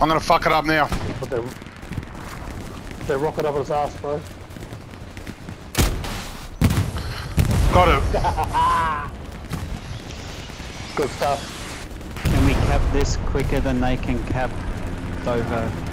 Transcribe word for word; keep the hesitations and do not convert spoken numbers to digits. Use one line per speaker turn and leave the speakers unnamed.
I'm gonna fuck it up now.
Put their, their rocket up his ass, bro.
Got it.
Good stuff.
Can we cap this quicker than they can cap Dover?